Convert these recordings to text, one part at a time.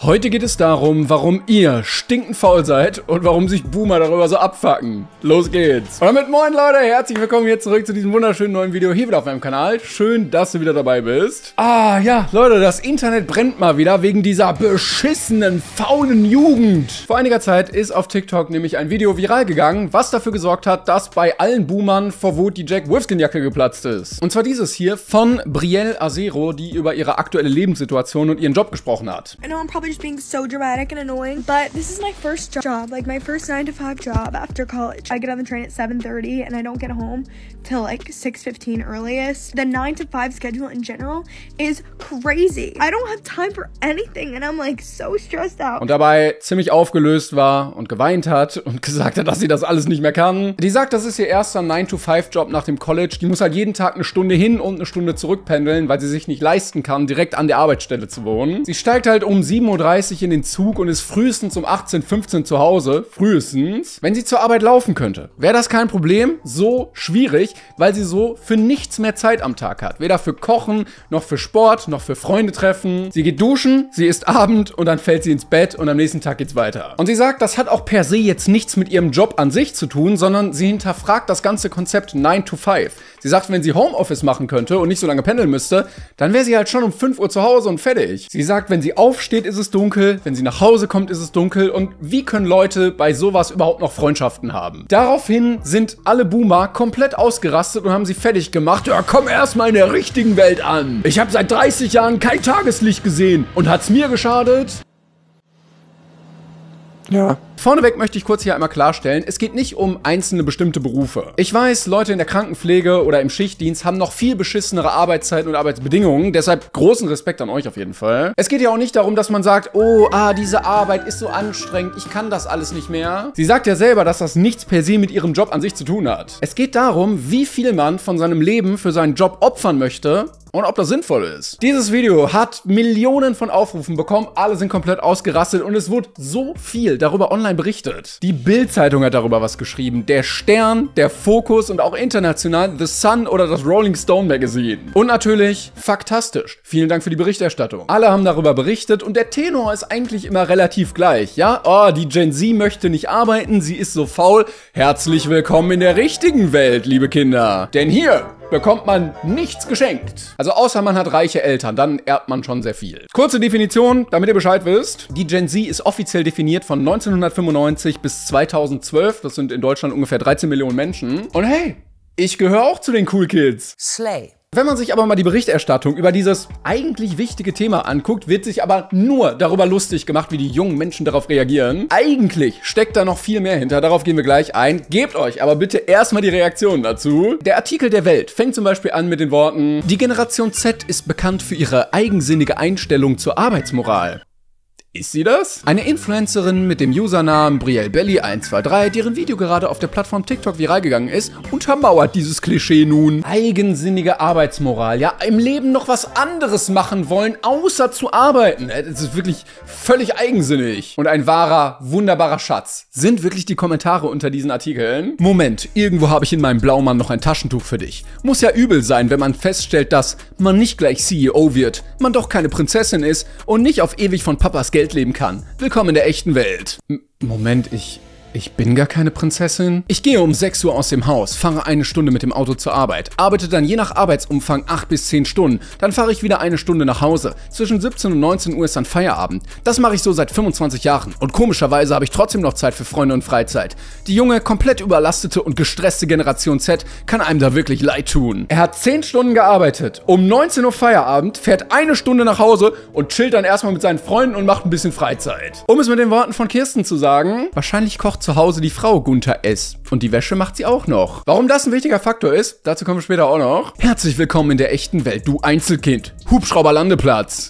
Heute geht es darum, warum ihr stinkend faul seid und warum sich Boomer darüber so abfucken. Los geht's. Und damit moin Leute, herzlich willkommen hier zurück zu diesem wunderschönen neuen Video hier wieder auf meinem Kanal. Schön, dass du wieder dabei bist. Ja, Leute, das Internet brennt mal wieder wegen dieser beschissenen, faulen Jugend. Vor einiger Zeit ist auf TikTok nämlich ein Video viral gegangen, was dafür gesorgt hat, dass bei allen Boomern vor Wut die Jack Wolfskin-Jacke geplatzt ist. Und zwar dieses hier von Brielle Azero, die über ihre aktuelle Lebenssituation und ihren Job gesprochen hat. I know I'm probably just being so dramatic and annoying, but this is my first job, like my first 9-to-5 job after college. I get on the train at 7:30 and I don't get home till like 6:15 earliest. The 9-to-5 schedule in general is crazy. I don't have time for anything and I'm like so stressed out. Und dabei ziemlich aufgelöst war und geweint hat und gesagt hat, dass sie das alles nicht mehr kann. Die sagt, das ist ihr erster 9-to-5 Job nach dem College. Die muss halt jeden Tag eine Stunde hin und eine Stunde zurückpendeln, weil sie sich nicht leisten kann, direkt an der Arbeitsstelle zu wohnen. Sie steigt halt um 7:30 Uhr in den Zug und ist frühestens um 18:15 Uhr zu Hause. Frühestens. Wenn sie zur Arbeit laufen könnte, wäre das kein Problem. So schwierig, weil sie so für nichts mehr Zeit am Tag hat. Weder für Kochen, noch für Sport, noch für Freunde treffen. Sie geht duschen, sie isst Abend und dann fällt sie ins Bett und am nächsten Tag geht's weiter. Und sie sagt, das hat auch per se jetzt nichts mit ihrem Job an sich zu tun, sondern sie hinterfragt das ganze Konzept 9-to-5. Sie sagt, wenn sie Homeoffice machen könnte und nicht so lange pendeln müsste, dann wäre sie halt schon um 5 Uhr zu Hause und fertig. Sie sagt, wenn sie aufsteht, ist es dunkel, wenn sie nach Hause kommt, ist es dunkel und wie können Leute bei sowas überhaupt noch Freundschaften haben? Daraufhin sind alle Boomer komplett ausgerastet und haben sie fertig gemacht. Ja, komm erstmal in der richtigen Welt an. Ich habe seit 30 Jahren kein Tageslicht gesehen und hat's mir geschadet? Ja. Vorneweg möchte ich kurz hier einmal klarstellen, es geht nicht um einzelne bestimmte Berufe. Ich weiß, Leute in der Krankenpflege oder im Schichtdienst haben noch viel beschissenere Arbeitszeiten und Arbeitsbedingungen, deshalb großen Respekt an euch auf jeden Fall. Es geht ja auch nicht darum, dass man sagt, diese Arbeit ist so anstrengend, ich kann das alles nicht mehr. Sie sagt ja selber, dass das nichts per se mit ihrem Job an sich zu tun hat. Es geht darum, wie viel man von seinem Leben für seinen Job opfern möchte und ob das sinnvoll ist. Dieses Video hat Millionen von Aufrufen bekommen, alle sind komplett ausgerastet und es wurde so viel darüber online berichtet. Die Bild-Zeitung hat darüber was geschrieben, der Stern, der Fokus und auch international The Sun oder das Rolling Stone Magazine. Und natürlich faktastisch. Vielen Dank für die Berichterstattung. Alle haben darüber berichtet und der Tenor ist eigentlich immer relativ gleich, ja? Die Gen Z möchte nicht arbeiten, sie ist so faul. Herzlich willkommen in der richtigen Welt, liebe Kinder. Denn hier bekommt man nichts geschenkt. Also außer man hat reiche Eltern, dann erbt man schon sehr viel. Kurze Definition, damit ihr Bescheid wisst. Die Gen Z ist offiziell definiert von 1995 bis 2012. Das sind in Deutschland ungefähr 13 Millionen Menschen. Und hey, ich gehöre auch zu den Cool Kids. Slay. Wenn man sich aber mal die Berichterstattung über dieses eigentlich wichtige Thema anguckt, wird sich aber nur darüber lustig gemacht, wie die jungen Menschen darauf reagieren. Eigentlich steckt da noch viel mehr hinter, darauf gehen wir gleich ein. Gebt euch aber bitte erstmal die Reaktionen dazu. Der Artikel der Welt fängt zum Beispiel an mit den Worten: Die Generation Z ist bekannt für ihre eigensinnige Einstellung zur Arbeitsmoral. Ist sie das? Eine Influencerin mit dem Usernamen BrielleBelly123, deren Video gerade auf der Plattform TikTok viral gegangen ist, untermauert dieses Klischee nun. Eigensinnige Arbeitsmoral, ja, im Leben noch was anderes machen wollen, außer zu arbeiten. Das ist wirklich völlig eigensinnig. Und ein wahrer, wunderbarer Schatz sind wirklich die Kommentare unter diesen Artikeln. Moment, irgendwo habe ich in meinem Blaumann noch ein Taschentuch für dich. Muss ja übel sein, wenn man feststellt, dass man nicht gleich CEO wird, man doch keine Prinzessin ist und nicht auf ewig von Papas Geld leben kann. Willkommen in der echten Welt. Moment, ich bin gar keine Prinzessin. Ich gehe um 6 Uhr aus dem Haus, fahre eine Stunde mit dem Auto zur Arbeit, arbeite dann je nach Arbeitsumfang 8 bis 10 Stunden, dann fahre ich wieder eine Stunde nach Hause. Zwischen 17 und 19 Uhr ist dann Feierabend. Das mache ich so seit 25 Jahren und komischerweise habe ich trotzdem noch Zeit für Freunde und Freizeit. Die junge, komplett überlastete und gestresste Generation Z kann einem da wirklich leid tun. Er hat 10 Stunden gearbeitet, um 19 Uhr Feierabend, fährt eine Stunde nach Hause und chillt dann erstmal mit seinen Freunden und macht ein bisschen Freizeit. Um es mit den Worten von Kirsten zu sagen, wahrscheinlich kocht zu Hause die Frau Gunther S. Und die Wäsche macht sie auch noch. Warum das ein wichtiger Faktor ist, dazu kommen wir später auch noch. Herzlich willkommen in der echten Welt, du Einzelkind. Hubschrauberlandeplatz.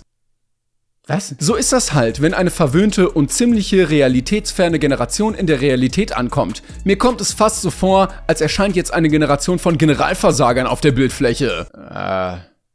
Was? So ist das halt, wenn eine verwöhnte und ziemliche realitätsferne Generation in der Realität ankommt. Mir kommt es fast so vor, als erscheint jetzt eine Generation von Generalversagern auf der Bildfläche.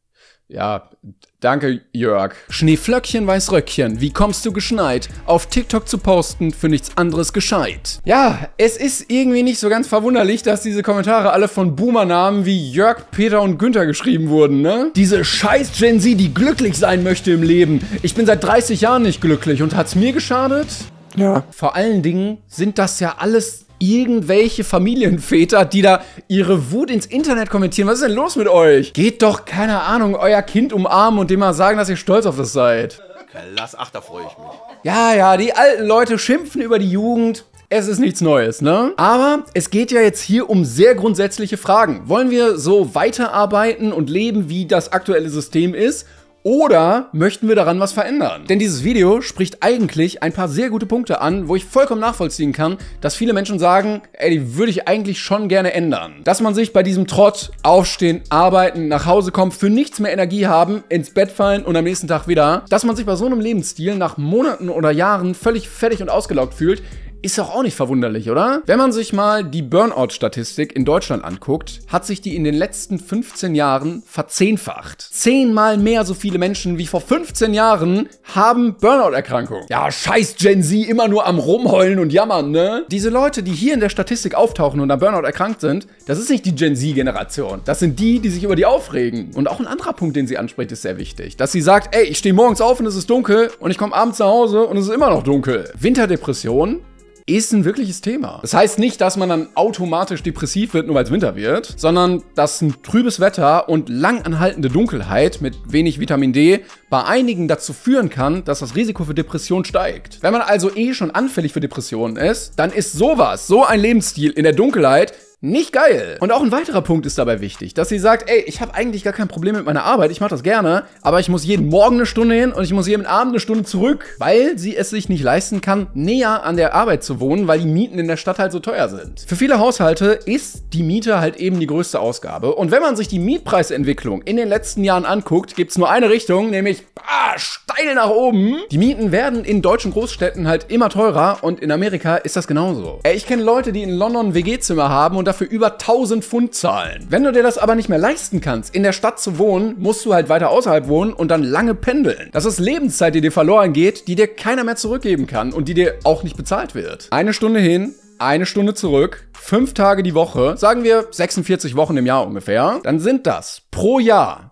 Ja, danke, Jörg. Schneeflöckchen, Weißröckchen, wie kommst du geschneit? Auf TikTok zu posten, für nichts anderes gescheit. Ja, es ist irgendwie nicht so ganz verwunderlich, dass diese Kommentare alle von Boomer-Namen wie Jörg, Peter und Günther geschrieben wurden, ne? Diese scheiß Gen Z, die glücklich sein möchte im Leben. Ich bin seit 30 Jahren nicht glücklich und hat's mir geschadet? Ja. Vor allen Dingen sind das ja alles irgendwelche Familienväter, die da ihre Wut ins Internet kommentieren. Was ist denn los mit euch? Geht doch, keine Ahnung, euer Kind umarmen und dem mal sagen, dass ihr stolz auf das seid. Lass, ach, da freue ich mich. Ja, die alten Leute schimpfen über die Jugend. Es ist nichts Neues, ne? Aber es geht ja jetzt hier um sehr grundsätzliche Fragen. Wollen wir so weiterarbeiten und leben, wie das aktuelle System ist? Oder möchten wir daran was verändern? Denn dieses Video spricht eigentlich ein paar sehr gute Punkte an, wo ich vollkommen nachvollziehen kann, dass viele Menschen sagen, ey, die würde ich eigentlich schon gerne ändern. Dass man sich bei diesem Trott, aufstehen, arbeiten, nach Hause kommen, für nichts mehr Energie haben, ins Bett fallen und am nächsten Tag wieder, dass man sich bei so einem Lebensstil nach Monaten oder Jahren völlig fertig und ausgelaugt fühlt, ist doch auch nicht verwunderlich, oder? Wenn man sich mal die Burnout-Statistik in Deutschland anguckt, hat sich die in den letzten 15 Jahren verzehnfacht. 10-mal mehr so viele Menschen wie vor 15 Jahren haben Burnout-Erkrankung. Ja, scheiß Gen Z, immer nur am Rumheulen und jammern, ne? Diese Leute, die hier in der Statistik auftauchen und an Burnout erkrankt sind, das ist nicht die Gen Z-Generation. Das sind die, die sich über die aufregen. Und auch ein anderer Punkt, den sie anspricht, ist sehr wichtig. Dass sie sagt, ey, ich stehe morgens auf und es ist dunkel und ich komme abends nach Hause und es ist immer noch dunkel. Winterdepression ist ein wirkliches Thema. Das heißt nicht, dass man dann automatisch depressiv wird, nur weil es Winter wird, sondern dass ein trübes Wetter und langanhaltende Dunkelheit mit wenig Vitamin D bei einigen dazu führen kann, dass das Risiko für Depression steigt. Wenn man also schon anfällig für Depressionen ist, dann ist so ein Lebensstil in der Dunkelheit nicht geil. Und auch ein weiterer Punkt ist dabei wichtig, dass sie sagt, ey, ich habe eigentlich gar kein Problem mit meiner Arbeit, ich mache das gerne, aber ich muss jeden Morgen eine Stunde hin und ich muss jeden Abend eine Stunde zurück, weil sie es sich nicht leisten kann, näher an der Arbeit zu wohnen, weil die Mieten in der Stadt halt so teuer sind. Für viele Haushalte ist die Miete halt eben die größte Ausgabe. Und wenn man sich die Mietpreisentwicklung in den letzten Jahren anguckt, gibt es nur eine Richtung, nämlich steil nach oben. Die Mieten werden in deutschen Großstädten halt immer teurer und in Amerika ist das genauso. Ey, ich kenne Leute, die in London ein WG-Zimmer haben und dafür über 1000 Pfund zahlen. Wenn du dir das aber nicht mehr leisten kannst, in der Stadt zu wohnen, musst du halt weiter außerhalb wohnen und dann lange pendeln. Das ist Lebenszeit, die dir verloren geht, die dir keiner mehr zurückgeben kann und die dir auch nicht bezahlt wird. 1 Stunde hin, 1 Stunde zurück, 5 Tage die Woche, sagen wir 46 Wochen im Jahr ungefähr, dann sind das pro Jahr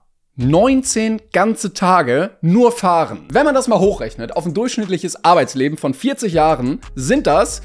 19 ganze Tage nur fahren. Wenn man das mal hochrechnet auf ein durchschnittliches Arbeitsleben von 40 Jahren, sind das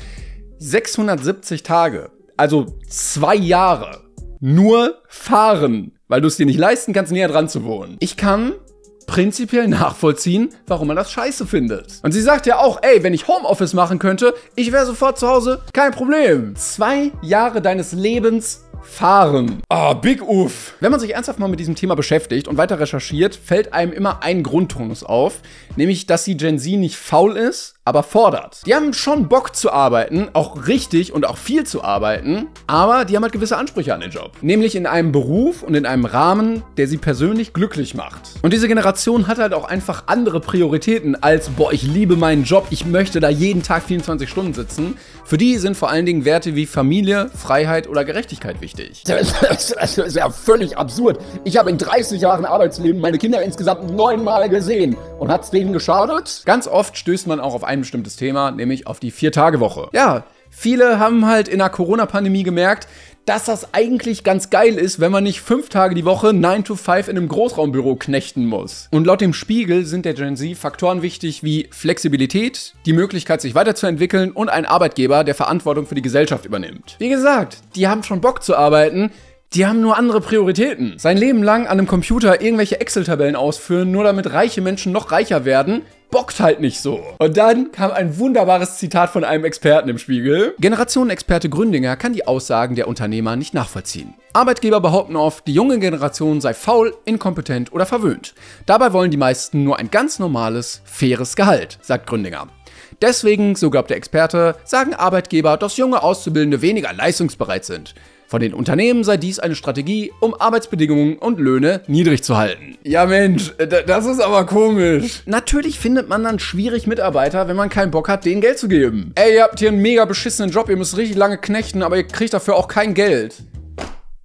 670 Tage. Also 2 Jahre nur fahren, weil du es dir nicht leisten kannst, näher dran zu wohnen. Ich kann prinzipiell nachvollziehen, warum man das scheiße findet. Und sie sagt ja auch, ey, wenn ich Homeoffice machen könnte, ich wäre sofort zu Hause, kein Problem. 2 Jahre deines Lebens fahren. Big Uff. Wenn man sich ernsthaft mal mit diesem Thema beschäftigt und weiter recherchiert, fällt einem immer ein Grundtonus auf, nämlich, dass die Gen Z nicht faul ist, aber fordert. Die haben schon Bock zu arbeiten, auch richtig und auch viel zu arbeiten, aber die haben halt gewisse Ansprüche an den Job. Nämlich in einem Beruf und in einem Rahmen, der sie persönlich glücklich macht. Und diese Generation hat halt auch einfach andere Prioritäten als, boah, ich liebe meinen Job, ich möchte da jeden Tag 24 Stunden sitzen. Für die sind vor allen Dingen Werte wie Familie, Freiheit oder Gerechtigkeit wichtig. Das ist ja völlig absurd. Ich habe in 30 Jahren Arbeitsleben meine Kinder insgesamt 9-mal gesehen. Und hat's denen geschadet? Ganz oft stößt man auch auf ein bestimmtes Thema, nämlich auf die 4-Tage-Woche. Ja, viele haben halt in der Corona-Pandemie gemerkt, dass das eigentlich ganz geil ist, wenn man nicht 5 Tage die Woche 9 to 5 in einem Großraumbüro knechten muss. Und laut dem Spiegel sind der Gen Z Faktoren wichtig wie Flexibilität, die Möglichkeit, sich weiterzuentwickeln und ein Arbeitgeber, der Verantwortung für die Gesellschaft übernimmt. Wie gesagt, die haben schon Bock zu arbeiten, die haben nur andere Prioritäten. Sein Leben lang an einem Computer irgendwelche Excel-Tabellen ausführen, nur damit reiche Menschen noch reicher werden, bockt halt nicht so. Und dann kam ein wunderbares Zitat von einem Experten im Spiegel. Generationenexperte Gründinger kann die Aussagen der Unternehmer nicht nachvollziehen. Arbeitgeber behaupten oft, die junge Generation sei faul, inkompetent oder verwöhnt. Dabei wollen die meisten nur ein ganz normales, faires Gehalt, sagt Gründinger. Deswegen, so glaubt der Experte, sagen Arbeitgeber, dass junge Auszubildende weniger leistungsbereit sind. Von den Unternehmen sei dies eine Strategie, um Arbeitsbedingungen und Löhne niedrig zu halten. Ja Mensch, das ist aber komisch. Natürlich findet man dann schwierig Mitarbeiter, wenn man keinen Bock hat, denen Geld zu geben. Ey, ihr habt hier einen mega beschissenen Job, ihr müsst richtig lange knechten, aber ihr kriegt dafür auch kein Geld.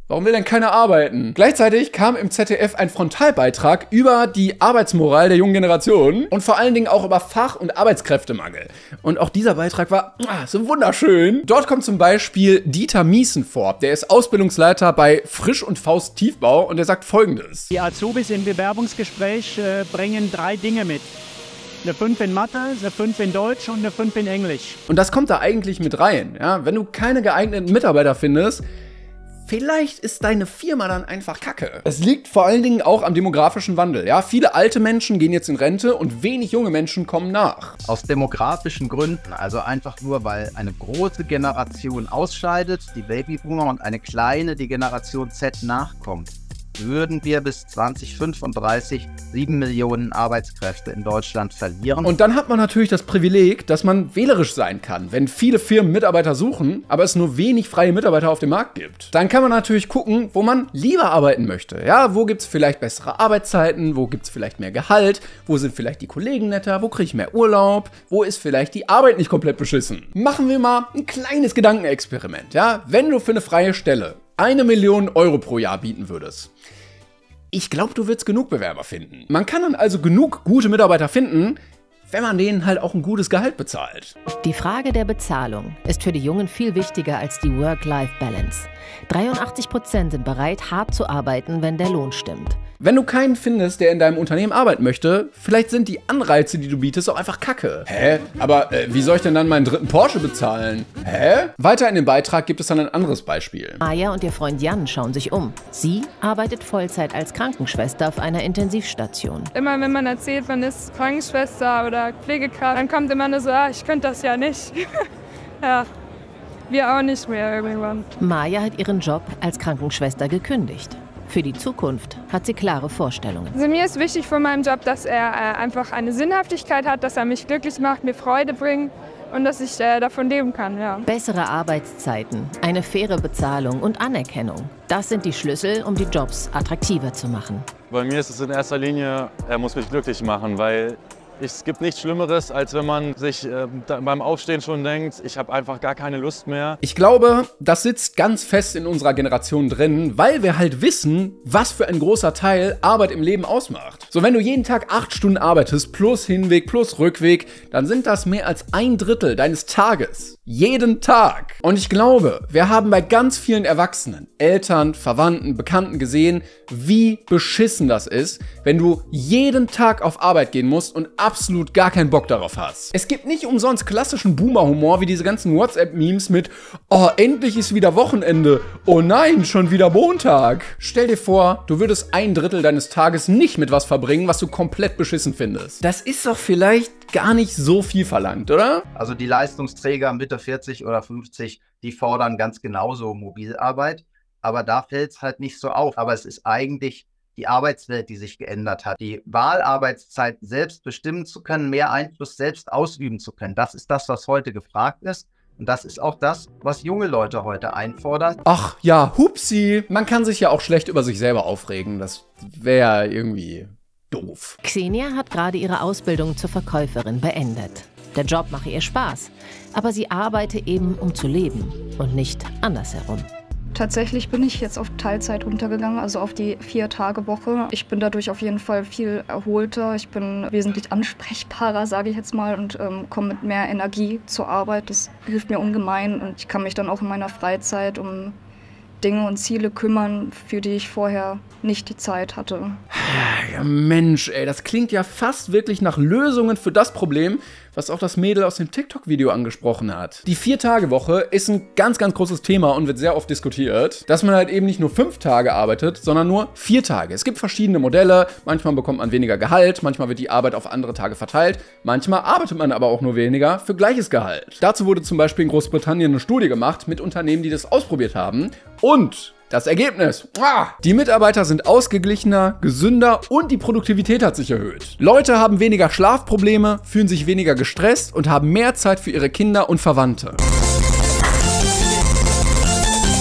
Warum will denn keiner arbeiten? Gleichzeitig kam im ZDF ein Frontalbeitrag über die Arbeitsmoral der jungen Generation und vor allen Dingen auch über Fach- und Arbeitskräftemangel. Und auch dieser Beitrag war so wunderschön. Dort kommt zum Beispiel Dieter Miesen vor. Der ist Ausbildungsleiter bei Frisch und Faust Tiefbau und der sagt Folgendes. Die Azubis im Bewerbungsgespräch bringen 3 Dinge mit. Eine 5 in Mathe, eine 5 in Deutsch und eine 5 in Englisch. Und das kommt da eigentlich mit rein. Ja? Wenn du keine geeigneten Mitarbeiter findest, vielleicht ist deine Firma dann einfach kacke. Es liegt vor allen Dingen auch am demografischen Wandel. Ja? Viele alte Menschen gehen jetzt in Rente und wenig junge Menschen kommen nach. Aus demografischen Gründen, also einfach nur, weil eine große Generation ausscheidet, die Babyboomer, und eine kleine, die Generation Z, nachkommt, würden wir bis 2035 7 Millionen Arbeitskräfte in Deutschland verlieren. Und dann hat man natürlich das Privileg, dass man wählerisch sein kann. Wenn viele Firmen Mitarbeiter suchen, aber es nur wenig freie Mitarbeiter auf dem Markt gibt, dann kann man natürlich gucken, wo man lieber arbeiten möchte. Ja, wo gibt es vielleicht bessere Arbeitszeiten, wo gibt es vielleicht mehr Gehalt, wo sind vielleicht die Kollegen netter, wo kriege ich mehr Urlaub, wo ist vielleicht die Arbeit nicht komplett beschissen. Machen wir mal ein kleines Gedankenexperiment. Ja, wenn du für eine freie Stelle 1 Million Euro pro Jahr bieten würdest. Ich glaube, du wirst genug Bewerber finden. Man kann dann also genug gute Mitarbeiter finden, wenn man denen halt auch ein gutes Gehalt bezahlt. Die Frage der Bezahlung ist für die Jungen viel wichtiger als die Work-Life-Balance. 83% sind bereit, hart zu arbeiten, wenn der Lohn stimmt. Wenn du keinen findest, der in deinem Unternehmen arbeiten möchte, vielleicht sind die Anreize, die du bietest, auch einfach kacke. Hä? Aber wie soll ich denn dann meinen 3. Porsche bezahlen? Hä? Weiter in dem Beitrag gibt es dann ein anderes Beispiel. Maja und ihr Freund Jan schauen sich um. Sie arbeitet Vollzeit als Krankenschwester auf einer Intensivstation. Immer wenn man erzählt, man ist Krankenschwester oder Pflegekraft, dann kommt immer nur so, ich könnte das ja nicht. Ja, wir auch nicht mehr irgendwann. Maja hat ihren Job als Krankenschwester gekündigt. Für die Zukunft hat sie klare Vorstellungen. Also mir ist wichtig von meinem Job, dass er einfach eine Sinnhaftigkeit hat, dass er mich glücklich macht, mir Freude bringt und dass ich davon leben kann. Ja. Bessere Arbeitszeiten, eine faire Bezahlung und Anerkennung. Das sind die Schlüssel, um die Jobs attraktiver zu machen. Bei mir ist es in erster Linie, er muss mich glücklich machen, weil es gibt nichts Schlimmeres, als wenn man sich beim Aufstehen schon denkt, ich habe einfach gar keine Lust mehr. Ich glaube, das sitzt ganz fest in unserer Generation drin, weil wir halt wissen, was für ein großer Teil Arbeit im Leben ausmacht. So, wenn du jeden Tag 8 Stunden arbeitest, plus Hinweg, plus Rückweg, dann sind das mehr als 1/3 deines Tages. Jeden Tag. Und ich glaube, wir haben bei ganz vielen Erwachsenen, Eltern, Verwandten, Bekannten gesehen, wie beschissen das ist, wenn du jeden Tag auf Arbeit gehen musst und absolut gar keinen Bock darauf hast. Es gibt nicht umsonst klassischen Boomer-Humor wie diese ganzen WhatsApp-Memes mit "Oh, endlich ist wieder Wochenende. Oh nein, schon wieder Montag." Stell dir vor, du würdest 1/3 deines Tages nicht mit was verbringen, was du komplett beschissen findest. Das ist doch vielleicht gar nicht so viel verlangt, oder? Also die Leistungsträger Mitte 40 oder 50, die fordern ganz genauso Mobilarbeit. Aber da fällt es halt nicht so auf. Aber es ist eigentlich die Arbeitswelt, die sich geändert hat. Die Wahlarbeitszeit selbst bestimmen zu können, mehr Einfluss selbst ausüben zu können. Das ist das, was heute gefragt ist. Und das ist auch das, was junge Leute heute einfordern. Ach ja, hupsi. Man kann sich ja auch schlecht über sich selber aufregen. Das wäre irgendwie doof. Xenia hat gerade ihre Ausbildung zur Verkäuferin beendet. Der Job mache ihr Spaß, aber sie arbeite eben, um zu leben und nicht andersherum. Tatsächlich bin ich jetzt auf Teilzeit runtergegangen, also auf die 4-Tage-Woche. Ich bin dadurch auf jeden Fall viel erholter. Ich bin wesentlich ansprechbarer, sage ich jetzt mal, und komme mit mehr Energie zur Arbeit. Das hilft mir ungemein und ich kann mich dann auch in meiner Freizeit um Dinge und Ziele kümmern, für die ich vorher nicht die Zeit hatte. Ja, Mensch, ey, das klingt ja fast wirklich nach Lösungen für das Problem, was auch das Mädel aus dem TikTok-Video angesprochen hat. Die 4-Tage-Woche ist ein ganz, ganz großes Thema und wird sehr oft diskutiert, dass man halt eben nicht nur 5 Tage arbeitet, sondern nur 4 Tage. Es gibt verschiedene Modelle, manchmal bekommt man weniger Gehalt, manchmal wird die Arbeit auf andere Tage verteilt, manchmal arbeitet man aber auch nur weniger für gleiches Gehalt. Dazu wurde zum Beispiel in Großbritannien eine Studie gemacht mit Unternehmen, die das ausprobiert haben und das Ergebnis: Die Mitarbeiter sind ausgeglichener, gesünder und die Produktivität hat sich erhöht. Leute haben weniger Schlafprobleme, fühlen sich weniger gestresst und haben mehr Zeit für ihre Kinder und Verwandte.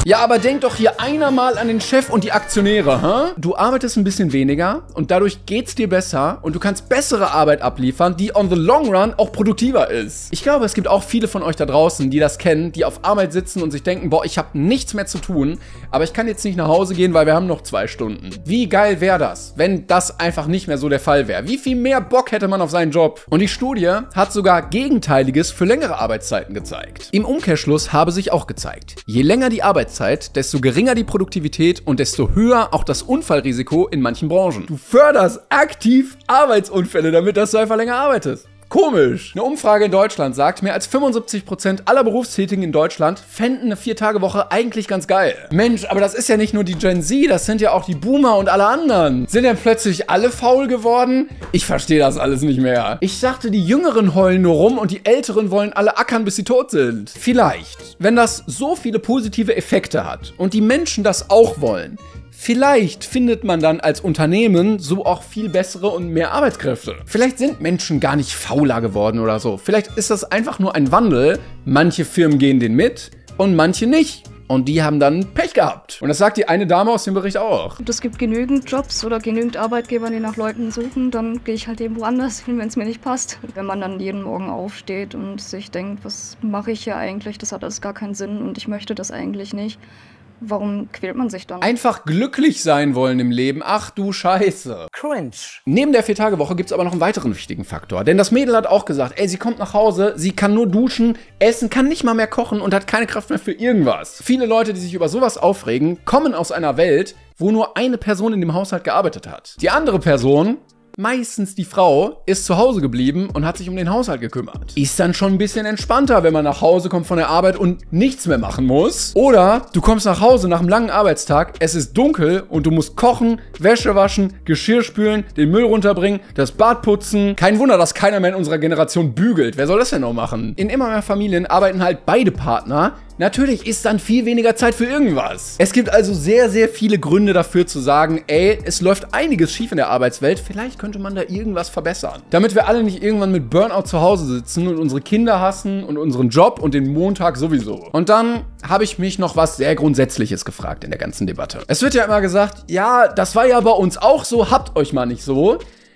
Ja, aber denk doch hier einer mal an den Chef und die Aktionäre, hä? Du arbeitest ein bisschen weniger und dadurch geht's dir besser und du kannst bessere Arbeit abliefern, die on the long run auch produktiver ist. Ich glaube, es gibt auch viele von euch da draußen, die das kennen, die auf Arbeit sitzen und sich denken, boah, ich habe nichts mehr zu tun, aber ich kann jetzt nicht nach Hause gehen, weil wir haben noch 2 Stunden. Wie geil wäre das, wenn das einfach nicht mehr so der Fall wäre? Wie viel mehr Bock hätte man auf seinen Job? Und die Studie hat sogar Gegenteiliges für längere Arbeitszeiten gezeigt. Im Umkehrschluss habe sich auch gezeigt, je länger die Arbeitszeit, desto geringer die Produktivität und desto höher auch das Unfallrisiko in manchen Branchen. Du förderst aktiv Arbeitsunfälle, damit du einfach länger arbeitest. Komisch. Eine Umfrage in Deutschland sagt, mehr als 75% aller Berufstätigen in Deutschland fänden eine 4-Tage-Woche eigentlich ganz geil. Mensch, aber das ist ja nicht nur die Gen Z, das sind ja auch die Boomer und alle anderen. Sind denn plötzlich alle faul geworden? Ich verstehe das alles nicht mehr. Ich dachte, die Jüngeren heulen nur rum und die Älteren wollen alle ackern, bis sie tot sind. Vielleicht, wenn das so viele positive Effekte hat und die Menschen das auch wollen, vielleicht findet man dann als Unternehmen so auch viel bessere und mehr Arbeitskräfte. Vielleicht sind Menschen gar nicht fauler geworden oder so. Vielleicht ist das einfach nur ein Wandel. Manche Firmen gehen den mit und manche nicht. Und die haben dann Pech gehabt. Und das sagt die eine Dame aus dem Bericht auch. Und es gibt genügend Jobs oder genügend Arbeitgeber, die nach Leuten suchen. Dann gehe ich halt eben woanders hin, wenn es mir nicht passt. Wenn man dann jeden Morgen aufsteht und sich denkt, was mache ich hier eigentlich? Das hat alles gar keinen Sinn und ich möchte das eigentlich nicht. Warum quält man sich dann? Einfach glücklich sein wollen im Leben. Ach du Scheiße. Cringe. Neben der 4-Tage-Woche gibt es aber noch einen weiteren wichtigen Faktor. Denn das Mädel hat auch gesagt, ey, sie kommt nach Hause, sie kann nur duschen, essen, kann nicht mal mehr kochen und hat keine Kraft mehr für irgendwas. Viele Leute, die sich über sowas aufregen, kommen aus einer Welt, wo nur eine Person in dem Haushalt gearbeitet hat. Die andere Person, meistens die Frau, ist zu Hause geblieben und hat sich um den Haushalt gekümmert. Ist dann schon ein bisschen entspannter, wenn man nach Hause kommt von der Arbeit und nichts mehr machen muss. Oder du kommst nach Hause nach einem langen Arbeitstag, es ist dunkel und du musst kochen, Wäsche waschen, Geschirr spülen, den Müll runterbringen, das Bad putzen. Kein Wunder, dass keiner mehr in unserer Generation bügelt. Wer soll das denn noch machen? In immer mehr Familien arbeiten halt beide Partner. Natürlich ist dann viel weniger Zeit für irgendwas. Es gibt also sehr, sehr viele Gründe dafür zu sagen, ey, es läuft einiges schief in der Arbeitswelt, vielleicht könnte man da irgendwas verbessern. Damit wir alle nicht irgendwann mit Burnout zu Hause sitzen und unsere Kinder hassen und unseren Job und den Montag sowieso. Und dann habe ich mich noch was sehr Grundsätzliches gefragt in der ganzen Debatte. Es wird ja immer gesagt, ja, das war ja bei uns auch so, habt euch mal nicht so.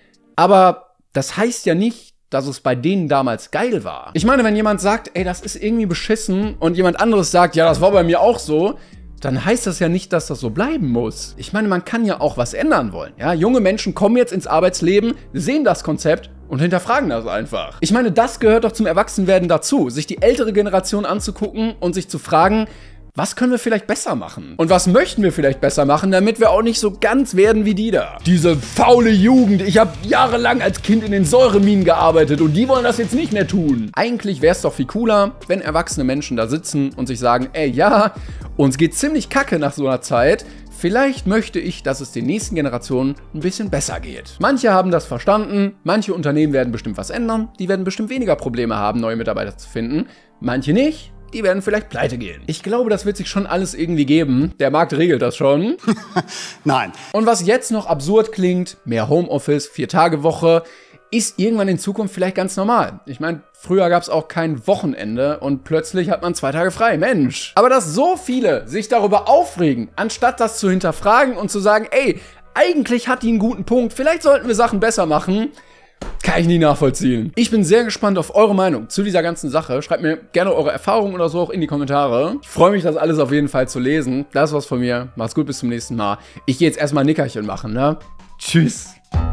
Aber das heißt ja nicht, dass es bei denen damals geil war. Ich meine, wenn jemand sagt, ey, das ist irgendwie beschissen und jemand anderes sagt, ja, das war bei mir auch so, dann heißt das ja nicht, dass das so bleiben muss. Ich meine, man kann ja auch was ändern wollen. Ja? Junge Menschen kommen jetzt ins Arbeitsleben, sehen das Konzept und hinterfragen das einfach. Ich meine, das gehört doch zum Erwachsenwerden dazu, sich die ältere Generation anzugucken und sich zu fragen, was können wir vielleicht besser machen? Und was möchten wir vielleicht besser machen, damit wir auch nicht so ganz werden wie die da? Diese faule Jugend. Ich habe jahrelang als Kind in den Säureminen gearbeitet und die wollen das jetzt nicht mehr tun. Eigentlich wäre es doch viel cooler, wenn erwachsene Menschen da sitzen und sich sagen, ey, ja, uns geht ziemlich kacke nach so einer Zeit. Vielleicht möchte ich, dass es den nächsten Generationen ein bisschen besser geht. Manche haben das verstanden, manche Unternehmen werden bestimmt was ändern, die werden bestimmt weniger Probleme haben, neue Mitarbeiter zu finden, manche nicht. Die werden vielleicht pleite gehen. Ich glaube, das wird sich schon alles irgendwie geben. Der Markt regelt das schon. Nein. Und was jetzt noch absurd klingt, mehr Homeoffice, 4-Tage-Woche, ist irgendwann in Zukunft vielleicht ganz normal. Ich meine, früher gab es auch kein Wochenende und plötzlich hat man 2 Tage frei. Mensch. Aber dass so viele sich darüber aufregen, anstatt das zu hinterfragen und zu sagen, ey, eigentlich hat die einen guten Punkt, vielleicht sollten wir Sachen besser machen, kann ich nie nachvollziehen. Ich bin sehr gespannt auf eure Meinung zu dieser ganzen Sache. Schreibt mir gerne eure Erfahrungen oder so auch in die Kommentare. Ich freue mich, das alles auf jeden Fall zu lesen. Das war's von mir. Macht's gut, bis zum nächsten Mal. Ich gehe jetzt erstmal ein Nickerchen machen, ne? Tschüss.